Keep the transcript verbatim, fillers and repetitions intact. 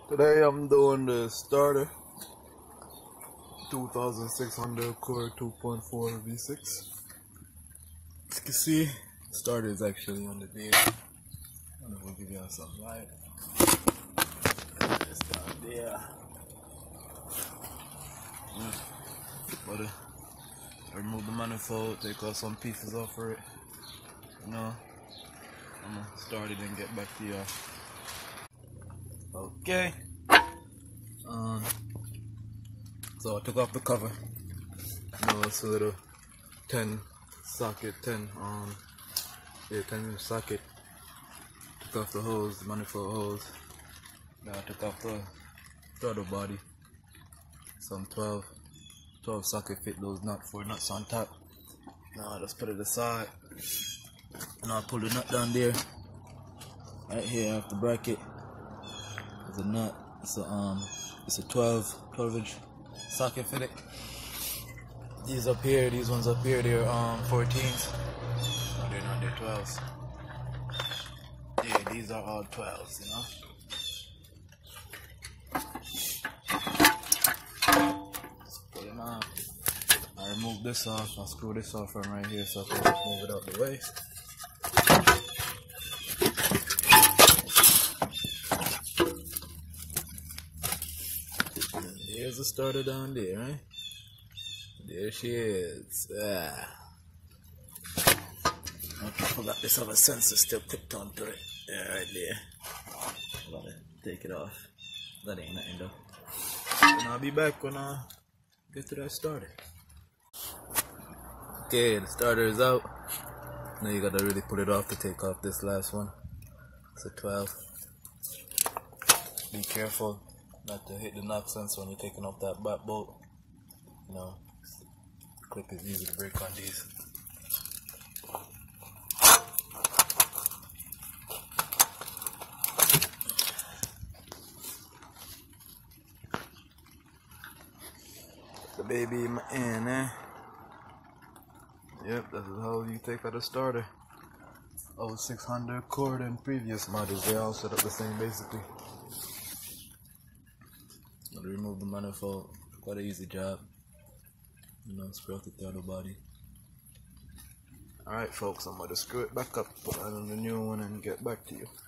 Today I'm doing the starter two thousand six hundred core two point four V six. As you can see, starter is actually on the day. I don't know if we'll give you some light. It's down there. Yeah. But uh, I remove the manifold, take off some pieces off for it. You know, I'm gonna start it and get back to you. Okay. Um. So I took off the cover. You know, it's a little ten socket, ten um, yeah, ten inch socket. Took off the hose, the manifold hose. Now I took off the throttle body. Some twelve, twelve socket fit those nut four nuts on top. Now I just put it aside. Now I pull the nut down there. Right here off the bracket. There's a nut. It's a um, it's a twelve, twelve inch socket fitted. These up here, these ones up here, they're um fourteens. No, they're not. They're twelves. Yeah, these are all twelves. You know. Just put them on. I remove this off. I'll screw this off from right here so I can just move it out the way. There's the starter down there, right? There she is. Ah. I forgot this other sensor still clipped onto it. Yeah, right there. I gotta take it off. That ain't nothing though. And I'll be back when I get to that starter. Okay, the starter is out. Now you gotta really put it off to take off this last one. It's a twelve. Be careful not to hit the knock sensor when you're taking off that back bolt. You know, clip is easy to break on these. The baby in my hand, eh? Yep, that's how you take out a starter. oh six hundred core and previous models, they all set up the same basically. Remove the manifold, quite an easy job. You know, screw out the throttle body. Alright folks, I'm going to screw it back up, put it on the new one and get back to you.